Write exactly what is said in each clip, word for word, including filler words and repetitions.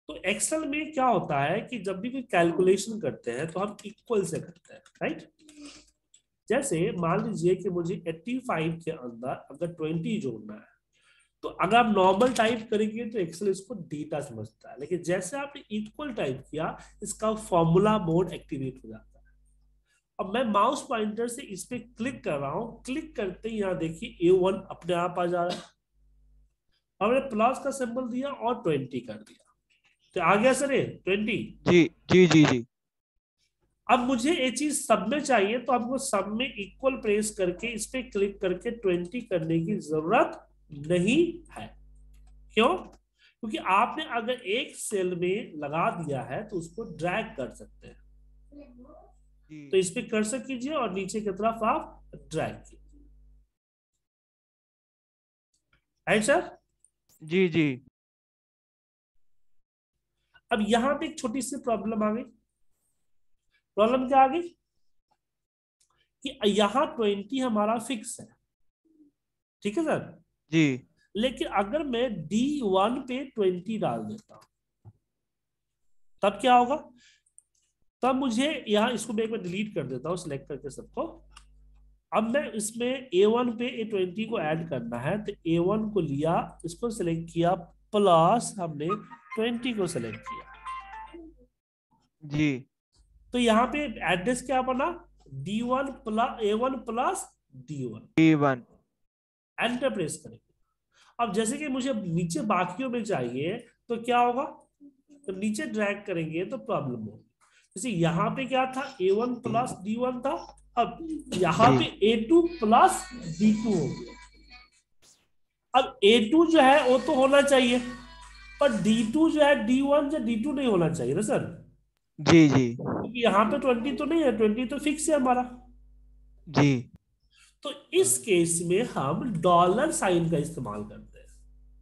तो एक्सेल में क्या होता है कि जब भी कोई कैलकुलेशन करते हैं तो हम इक्वल से करते हैं, राइट। जैसे मान लीजिए कि मुझे पचासी के अंदर अगर बीस जोड़ना है, तो अगर आप नॉर्मल टाइप करेंगे तो एक्सेल इसको डेटा समझता है, लेकिन जैसे आपने इक्वल टाइप किया, इसका फॉर्मूला मोड एक्टिवेट हो जाता है। अब मैं माउस पॉइंटर से इस पे क्लिक कर रहा हूं, क्लिक करते ही यहाँ देखिए ए वन अपने आप आ जा रहा है। हमने प्लस का सिंबल दिया और ट्वेंटी कर दिया, तो आ गया सर ये ट्वेंटी। जी जी जी जी। अब मुझे ये चीज सब में चाहिए, तो आपको सब में इक्वल प्रेस करके इस पे क्लिक करके ट्वेंटी करने की जरूरत नहीं है। क्यों? क्योंकि आपने अगर एक सेल में लगा दिया है तो उसको ड्रैग कर सकते हैं। जी तो इस पे कर्सर कीजिए और नीचे की तरफ आप ड्रैग कीजिए, राइट सर। जी जी। अब यहां पे एक छोटी सी प्रॉब्लम आ गई। प्रॉब्लम क्या आ गई कि यहां ट्वेंटी हमारा फिक्स है, ठीक है सर। जी लेकिन अगर मैं डी वन पे ट्वेंटी डाल देता हूं, तब क्या होगा? तब मुझे यहां इसको मैं एक बार डिलीट कर देता हूं, सिलेक्ट करके सबको। अब मैं इसमें ए वन पे ए ट्वेंटी को ऐड करना है, तो ए वन को लिया, इसको सिलेक्ट किया, प्लस हमने ट्वेंटी को सिलेक्ट किया। जी। तो यहाँ पे एड्रेस क्या बना? D one plus A one plus D one. D one. Enter press करेंगे। अब जैसे कि मुझे नीचे बाकियों में चाहिए, तो क्या होगा? तो नीचे ड्रैग करेंगे तो प्रॉब्लम होगी। जैसे यहाँ पे क्या था, A one plus D one था, अब यहाँ जी पे A two plus D two हो गया। अब ए टू जो है वो तो होना चाहिए, पर डी टू जो है डी वन या डी टू नहीं होना चाहिए ना सर, जी जी क्योंकि यहाँ पे ट्वेंटी तो नहीं है, ट्वेंटी तो फिक्स है हमारा। जी। तो इस केस में हम डॉलर साइन का इस्तेमाल करते हैं।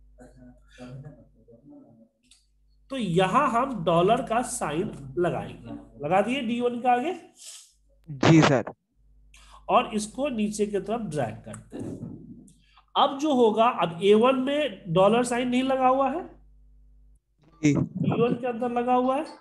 तो यहां हम डॉलर का साइन लगाएंगे, लगा दिए डी वन का आगे, जी सर। और इसको नीचे की तरफ ड्रैग करते हैं। अब जो होगा, अब ए वन में डॉलर साइन नहीं लगा हुआ है, जी डी वन के अंदर लगा हुआ है,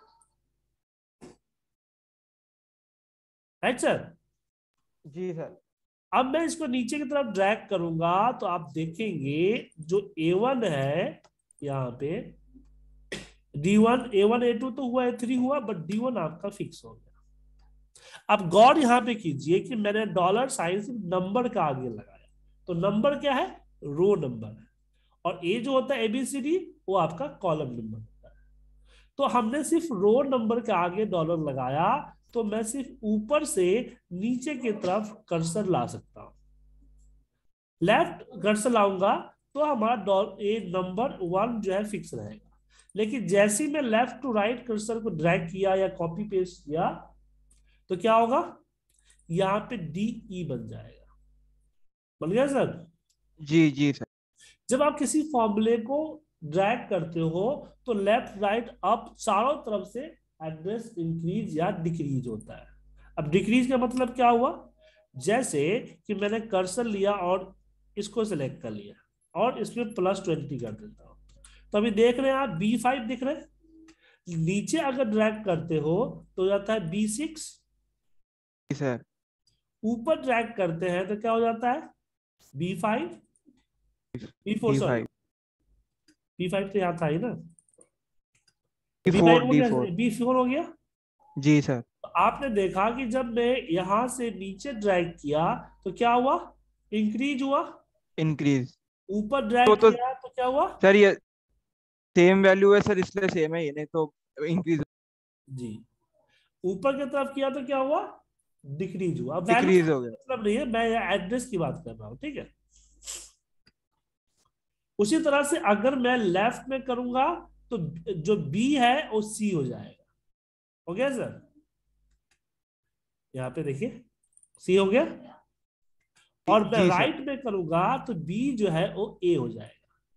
राइट सर। जी सर। अब मैं इसको नीचे की तरफ ड्रैग करूंगा तो आप देखेंगे जो ए वन है यहाँ पे, D one A one A two तो हुआ, ए थ्री हुआ, बट डी वन आपका फिक्स हो गया। अब गौर यहां पे कीजिए कि मैंने डॉलर साइन सिर्फ नंबर का आगे लगाया, तो नंबर क्या है? रो नंबर है, और ए जो होता है एबीसीडी वो आपका कॉलम नंबर होता है। तो हमने सिर्फ रो नंबर के आगे डॉलर लगाया, तो मैं सिर्फ ऊपर से नीचे की तरफ कर्सर ला सकता हूं। लेफ्ट कर्सर लाऊंगा तो हमारा डॉलर ए नंबर वन जो है फिक्स रहेगा। लेकिन जैसे ही मैं लेफ्ट टू राइट कर्सर को ड्रैग किया या कॉपी पेस्ट किया, तो क्या होगा? यहाँ पे डी ई बन जाएगा। बन गया सर। जी जी सर। जब आप किसी फॉर्मूले को ड्रैग करते हो तो लेफ्ट राइट अप चारों तरफ से एड्रेस इंक्रीज या डिक्रीज होता है। अब डिक्रीज का मतलब क्या हुआ? जैसे कि मैंने कर्सर लिया और इसको सिलेक्ट कर लिया और इसमें प्लस ट्वेंटी कर देता हूं, तो अभी देख रहे हैं आप बी फाइव दिख रहे हैं। नीचे अगर ड्रैग करते हो तो जाता है बी सिक्स, जी सर। ऊपर ड्रैग करते हैं तो क्या हो जाता है? B five, B four D sorry, five. B five तो यहाँ था ही ना, डी बी फोर फाइव हो डी गया, फोर। बी फोर हो गया। जी सर। तो आपने देखा कि जब मैं यहां से नीचे ड्रैग किया तो क्या हुआ? इंक्रीज हुआ। इंक्रीज। ऊपर ड्रैग तो तो किया तो क्या हुआ? सर ये सेम वैल्यू है सर, इसलिए सेम है, ये नहीं तो इंक्रीज जी। ऊपर की तरफ किया तो क्या हुआ? डिक्रीज हुआ। वैल्यू डिक्रीज से हो गया। मतलब नहीं है, मैं एड्रेस की बात कर रहा हूं, ठीक है। उसी तरह से अगर मैं लेफ्ट में करूंगा तो जो बी है वो सी हो जाएगा। हो गया सर? यहाँ पे देखिए सी हो गया। और मैं जी सर। राइट में करूंगा तो बी जो है वो ए हो जाएगा।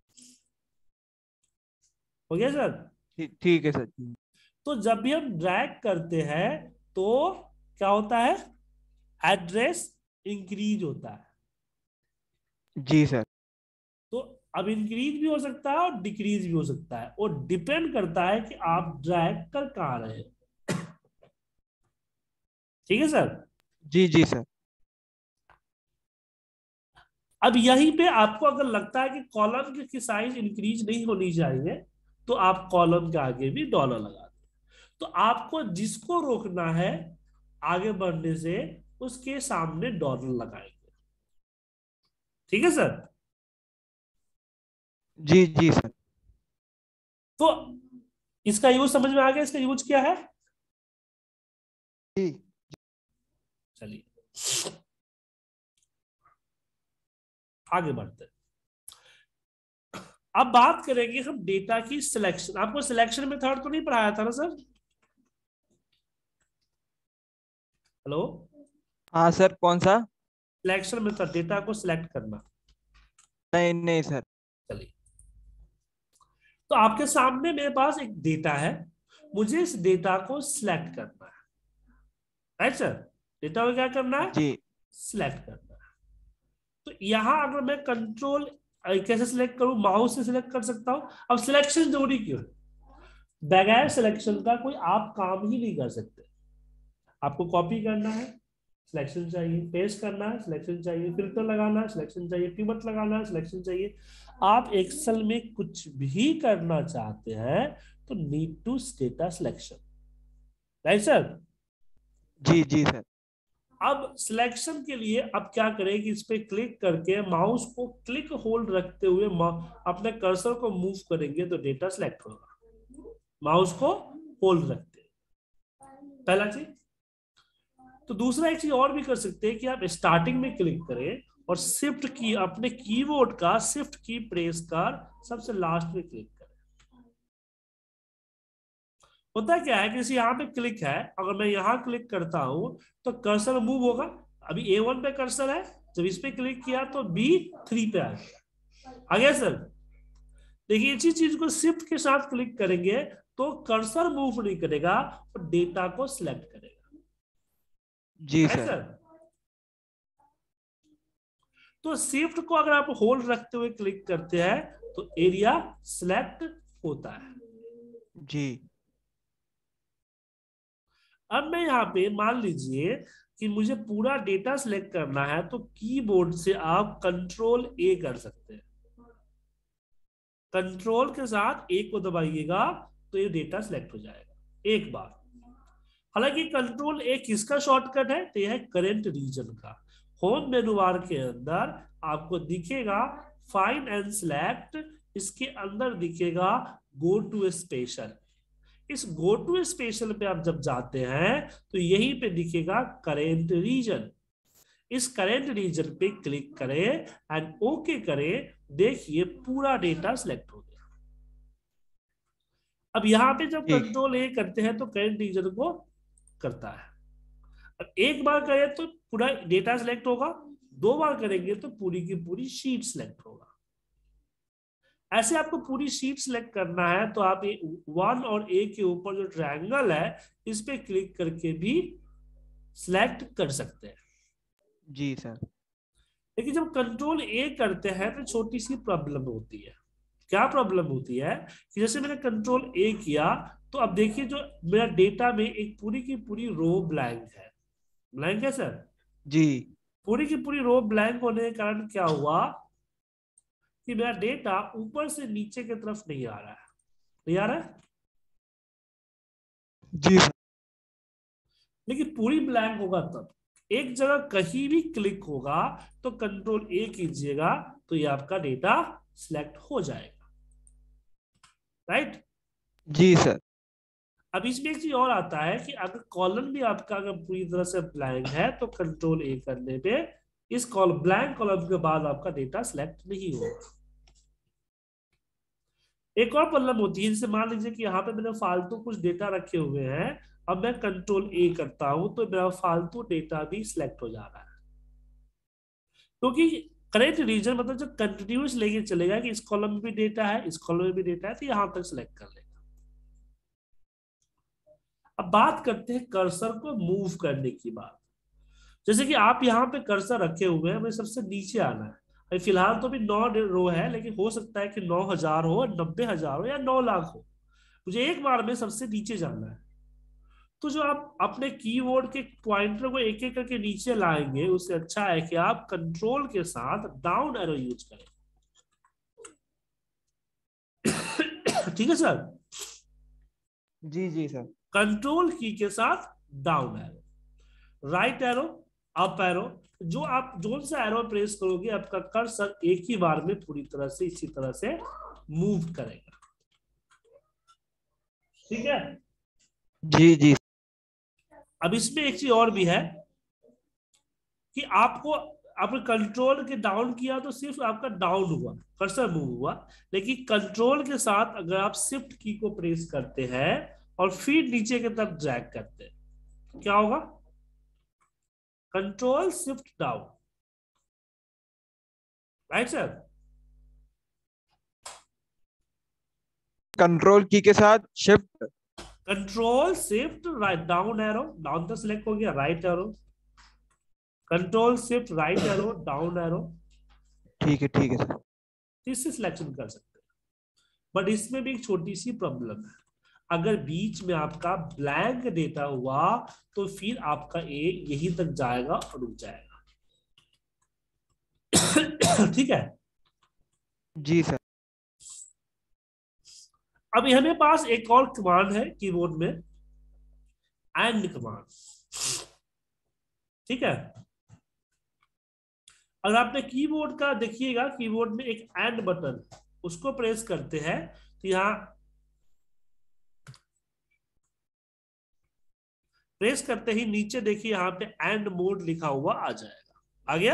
हो गया सर? ठीक ठीक है सर। तो जब भी हम ड्रैग करते हैं तो क्या होता है? एड्रेस इंक्रीज होता है। जी सर। तो अब इंक्रीज भी हो सकता है और डिक्रीज भी हो सकता है, और डिपेंड करता है कि आप ड्रैग कर कहाँ रहे हैं। ठीक है सर। जी जी सर। अब यहीं पे आपको अगर लगता है कि कॉलम की साइज इंक्रीज नहीं होनी चाहिए, तो आप कॉलम के आगे भी डॉलर लगा दें। तो आपको जिसको रोकना है आगे बढ़ने से, उसके सामने डॉलर लगाएंगे। ठीक है सर। जी जी सर। तो इसका यूज समझ में आ गया, इसका यूज क्या है। जी। चलिए आगे बढ़ते हैं। अब बात करेंगे हम डेटा की सिलेक्शन। आपको सिलेक्शन मेथड तो नहीं पढ़ाया था ना सर। हेलो। हाँ सर, कौन सा? सिलेक्शन मेथड, डेटा को सिलेक्ट करना। नहीं नहीं सर। चलिए, तो आपके सामने मेरे पास एक डेटा है, मुझे इस डेटा को सिलेक्ट करना है, राइट सर। डेटा को क्या करना है, जी सिलेक्ट करना है। तो यहां अगर मैं कंट्रोल कैसे सिलेक्ट करूं, माउस से सिलेक्ट कर सकता हूं। अब सिलेक्शन जरूरी क्यों है, बगैर सिलेक्शन का कोई आप काम ही नहीं कर सकते। आपको कॉपी करना है, सिलेक्शन चाहिए, पेस्ट करना है, सिलेक्शन चाहिए, फिल्टर लगाना है, सिलेक्शन चाहिए, पिवट लगाना है, सिलेक्शन चाहिए। आप एक्सेल में कुछ भी करना चाहते हैं तो need to data selection, right sir. जी जी सर। अब सिलेक्शन के लिए अब क्या करें कि इस पे क्लिक करके माउस को क्लिक होल्ड रखते हुए अपने कर्सर को मूव करेंगे तो डेटा सिलेक्ट होगा, माउस को होल्ड रखते हैं, पहला चीज। तो दूसरा एक चीज और भी कर सकते हैं कि आप स्टार्टिंग में क्लिक करें और शिफ्ट की, अपने कीबोर्ड का शिफ्ट की प्रेस कर सबसे लास्ट में क्लिक करें। होता क्या है कि जैसे यहाँ पे क्लिक है, अगर मैं यहाँ क्लिक करता हूं तो कर्सर मूव होगा। अभी ए वन पे कर्सर है, जब इस पे क्लिक किया तो बी थ्री पे आ गया। आ गया सर। देखिए इसी चीज को शिफ्ट के साथ क्लिक करेंगे तो कर्सर मूव नहीं करेगा और डेटा को सिलेक्ट करेगा, जी है सर। सर। तो शिफ्ट को अगर आप होल्ड रखते हुए क्लिक करते हैं तो एरिया सिलेक्ट होता है। जी अब मैं यहाँ पे मान लीजिए कि मुझे पूरा डेटा सिलेक्ट करना है, तो कीबोर्ड से आप कंट्रोल ए कर सकते हैं। कंट्रोल के साथ ए को दबाइएगा तो ये डेटा सिलेक्ट हो जाएगा एक बार। हालांकि कंट्रोल ए किसका शॉर्टकट है, तो यह है करेंट रीजन का। होम मेनू बार के अंदर आपको दिखेगा फाइंड एंड सिलेक्ट, इसके अंदर दिखेगा गो टू स्पेशल। इस गो टू स्पेशल पे आप जब जाते हैं तो यहीं पे दिखेगा करेंट रीजन। इस करेंट रीजन पे क्लिक करें एंड ओके करें। देखिए पूरा डेटा सिलेक्ट हो गया। अब यहां पे जब जी कंट्रोल ए करते हैं तो करेंट रीजन को करता है। अब एक बार करें तो पूरा डेटा सिलेक्ट होगा, दो बार करेंगे तो पूरी की पूरी शीट सिलेक्ट होगा। ऐसे आपको पूरी शीट सिलेक्ट करना है तो आप ये वन और ए के ऊपर जो ट्रायंगल है इस पे क्लिक करके भी सिलेक्ट कर सकते हैं। जी सर। लेकिन जब कंट्रोल ए करते हैं तो छोटी सी प्रॉब्लम होती है। क्या प्रॉब्लम होती है कि जैसे मैंने कंट्रोल ए किया तो अब देखिए जो मेरा डेटा में एक पूरी की पूरी रो ब्लैंक है। ब्लैंक है सर। जी पूरी की पूरी रो ब्लैंक होने के कारण क्या हुआ कि मेरा डेटा ऊपर से नीचे की तरफ नहीं आ रहा है। नहीं आ रहा है, जी सर। लेकिन पूरी ब्लैंक होगा तब। एक जगह कहीं भी क्लिक होगा तो कंट्रोल ए कीजिएगा तो ये आपका डेटा सिलेक्ट हो जाएगा, राइट। जी सर। अब इसमें एक चीज और आता है कि अगर कॉलम भी आपका अगर पूरी तरह से ब्लैंक है तो कंट्रोल ए करने पे इस कॉलम ब्लैंक कॉलम के बाद आपका डेटा सिलेक्ट नहीं होगा। एक और प्रॉब्लम होती है, जैसे मान लीजिए कि यहाँ पे मैंने फालतू कुछ डेटा रखे हुए हैं, अब मैं कंट्रोल ए करता हूं तो मेरा फालतू डेटा भी सिलेक्ट हो जा रहा है, क्योंकि करेक्ट रीजन मतलब जो कंटिन्यूस लेके चलेगा कि इस कॉलम में भी डेटा है, इस कॉलम में भी डेटा है, तो यहां तक सिलेक्ट कर लेगा। अब बात करते हैं कर्सर को मूव करने की बात। जैसे कि आप यहाँ पे कर्सर रखे हुए हैं, हमें सबसे नीचे आना है। अभी फिलहाल तो भी नौ रो है, लेकिन हो सकता है कि नौ हजार हो, नब्बे हजार हो, या नौ लाख हो। मुझे एक बार में सबसे नीचे जाना है। तो जो आप अपने कीबोर्ड के पॉइंटर को एक एक करके नीचे लाएंगे, उससे अच्छा है कि आप कंट्रोल के साथ डाउन एरो यूज करें। ठीक है सर। जी जी सर। कंट्रोल की के साथ down arrow, right arrow, up arrow. जो आप जो सा एरो प्रेस करोगे, आपका कर्सर एक ही बार में पूरी तरह से इसी तरह से मूव करेगा। ठीक है। जी जी। अब इसमें एक चीज और भी है कि आपको आपने कंट्रोल के डाउन किया तो सिर्फ आपका डाउन हुआ, कर्सर मूव हुआ। लेकिन कंट्रोल के साथ अगर आप शिफ्ट की को प्रेस करते हैं और फिर नीचे की तरफ ड्रैग करते हैं, तो क्या होगा? Control shift down, right sir. Control key के साथ shift. Control shift right, down arrow, down तो सिलेक्ट हो गया, right arrow, control shift right arrow, down arrow, ठीक है ठीक है सर। इससे सिलेक्शन कर सकते हैं। बट इसमें भी एक छोटी सी प्रॉब्लम है, अगर बीच में आपका ब्लैंक डेटा हुआ तो फिर आपका ए यहीं तक जाएगा और रुक जाएगा। ठीक है। जी सर। अब हमें पास एक और कमांड है कीबोर्ड में, एंड कमांड। ठीक है। अगर आपने कीबोर्ड का देखिएगा, कीबोर्ड में एक एंड बटन, उसको प्रेस करते हैं तो यहां प्रेस करते ही नीचे देखिए यहां पे एंड मोड लिखा हुआ आ जाएगा। आ गया।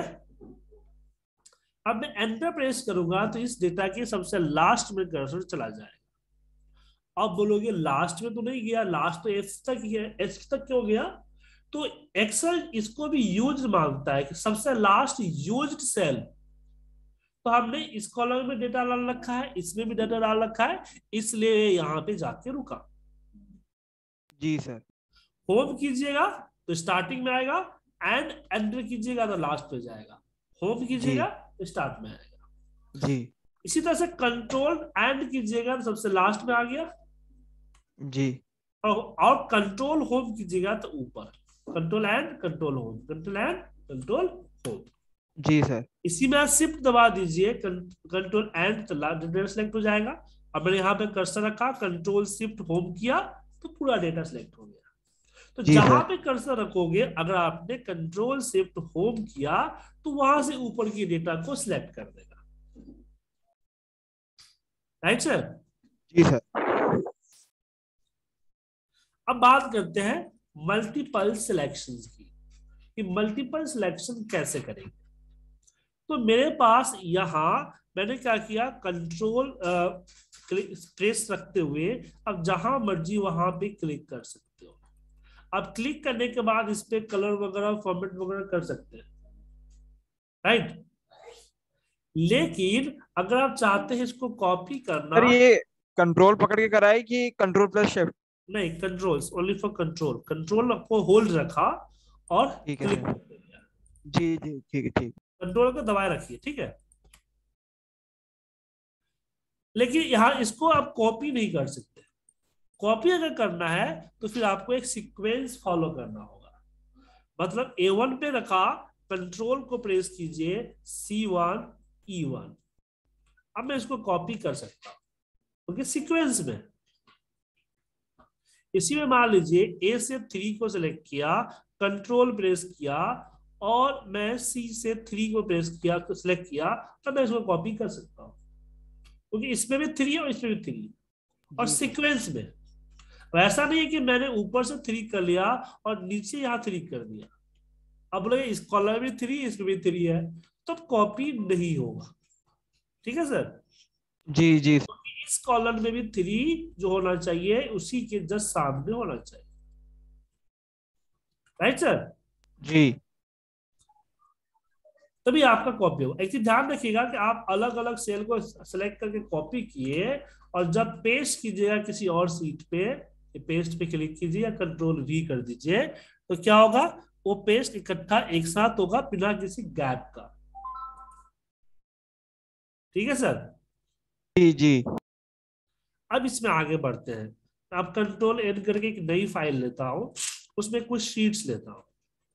अब मैं एंटर प्रेस करूंगा तो इस डेटा के सबसे लास्ट में कर्सर चला जाएगा। अब बोलोगे लास्ट में तो नहीं गया, लास्ट तो एस तक ही है, एस तक क्यों गया? तो एक्सेल इसको भी यूज मांगता है कि सबसे लास्ट यूज्ड सेल। तो हमने इस कॉलम में डेटा डाल रखा है, इसमें भी डेटा डाल रखा है, इसलिए यहाँ पे जाके रुका। जी सर। होम कीजिएगा तो स्टार्टिंग में आएगा, एंड एंटर कीजिएगा तो लास्ट पे जाएगा, होम जी कीजिएगा तो स्टार्ट में आएगा। जी इसी तरह से कंट्रोल एंड कीजिएगा तो सबसे लास्ट में आ गया, जी और, और कंट्रोल होम कीजिएगा तो ऊपर। Control end control home, control end control home. जी सर। इसी में आप शिफ्ट दबा दीजिए, कंट्रोल एंड तो डेटा सेलेक्ट हो जाएगा। अब मैंने यहाँ पे कर्सर रखा, कंट्रोल शिफ्ट होम किया तो पूरा डेटा सेलेक्ट हो गया। तो जी जहां सर। पे कर्सर रखोगे, अगर आपने कंट्रोल शिफ्ट होम किया तो वहां से ऊपर की डेटा को सिलेक्ट कर देगा। Right sir. जी सर। अब बात करते हैं मल्टीपल सिलेक्शंस की, कि मल्टीपल सिलेक्शन कैसे करेंगे। तो मेरे पास यहां मैंने क्या किया, कंट्रोल प्रेस रखते हुए अब जहां मर्जी वहां पे क्लिक कर सकते हो। अब क्लिक करने के बाद इस पे कलर वगैरह फॉर्मेट वगैरह कर सकते हैं, राइट। लेकिन अगर आप चाहते हैं इसको कॉपी करना, सर ये कंट्रोल पकड़ के कराए कि कंट्रोल प्लस शिफ्ट? नहीं, controls only for control, control को होल्ड रखा और ठीक है क्लिक सर। कर दिया। जी जी ठीक है ठीक। कंट्रोल को दबाए रखिए, ठीक है। लेकिन यहां इसको आप कॉपी नहीं कर सकते। कॉपी अगर करना है तो फिर आपको एक सीक्वेंस फॉलो करना होगा। मतलब ए वन पे रखा, कंट्रोल को प्रेस कीजिए, सी वन ई वन। अब मैं इसको कॉपी कर सकता हूं क्योंकि सीक्वेंस में। इसी में मान लीजिए ए से थ्री को सिलेक्ट किया, कंट्रोल प्रेस किया, और मैं सी से थ्री को प्रेस किया, सिलेक्ट किया, तो मैं इसको कॉपी कर सकता हूं क्योंकि इसमें भी थ्री और इसमें भी थ्री, और जी सर। सीक्वेंस में। वैसा नहीं है कि मैंने ऊपर से थ्री कर लिया और नीचे यहां थ्री कर दिया। अब बोले इस कॉलम में थ्री, इसमें भी थ्री है, तो कॉपी नहीं होगा। ठीक है सर। जी जी तो इस कॉलम में भी थ्री जो होना चाहिए उसी के जस्ट सामने होना चाहिए, राइट सर। जी तभी आपका कॉपी होगा। एक चीज ध्यान रखिएगा कि आप अलग अलग सेल को सेलेक्ट करके कॉपी किए, और जब पेस्ट कीजिएगा किसी और सीट पे, पेस्ट पे क्लिक कीजिए या कंट्रोल वी कर दीजिए, तो क्या होगा, वो पेस्ट इकट्ठा एक साथ होगा बिना किसी गैप का। ठीक है सर। जी जी। अब इसमें आगे बढ़ते हैं। अब कंट्रोल एन करके एक नई फाइल लेता हूं, उसमें कुछ शीट्स लेता हूं।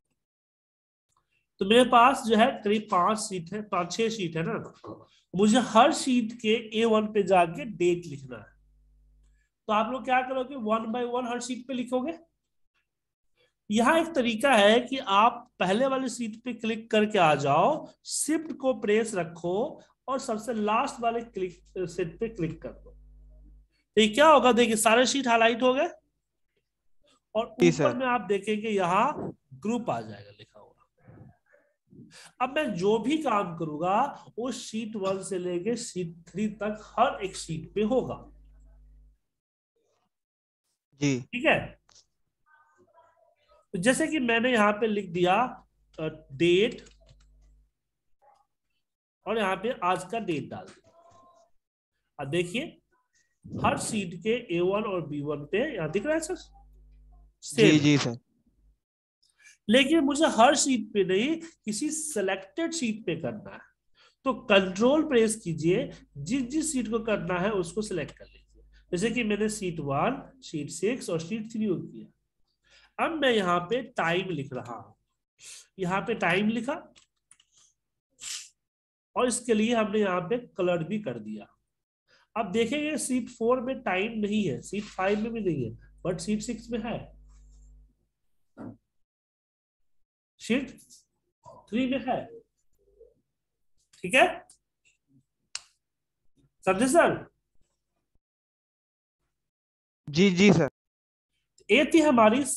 तो मेरे पास जो है करीब पांच सीट है, पांच छह सीट है ना। मुझे हर सीट के ए वन पे जाके डेट लिखना है। तो आप लोग क्या करोगे, वन बाय वन हर सीट पे लिखोगे। यहाँ एक तरीका है कि आप पहले वाली सीट पे क्लिक करके आ जाओ, शिफ्ट को प्रेस रखो और सबसे लास्ट वाले क्लिक सीट पे क्लिक कर दो। तो ये क्या होगा, देखिए सारे सीट हाईलाइट हो गए और जी ऊपर सर। में आप देखेंगे यहाँ ग्रुप आ जाएगा लिखा हुआ। अब मैं जो भी काम करूंगा वो शीट वन से लेके शीट थ्री तक हर एक शीट पे होगा। जी ठीक है। तो जैसे कि मैंने यहां पे लिख दिया डेट, और यहाँ पे आज का डेट डाल दिया। अब देखिए हर सीट के ए वन और बी वन पे यहाँ दिख रहा है सर, जी सेम है। जी सर। लेकिन मुझे हर सीट पे नहीं, किसी सिलेक्टेड सीट पे करना है। तो कंट्रोल प्रेस कीजिए, जिस जिस सीट को करना है उसको सिलेक्ट कर लीजिए। जैसे कि मैंने सीट वन, सीट सिक्स और सीट थ्री को किया। अब मैं यहाँ पे टाइम लिख रहा हूं, यहाँ पे टाइम लिखा और इसके लिए हमने यहाँ पे कलर भी कर दिया। अब देखेंगे सीट फोर में टाइम नहीं है, सीट फाइव में भी नहीं है, बट सीट सिक्स में है, सीट थ्री में है। ठीक है, समझे सर। जी जी सर। ये थी हमारी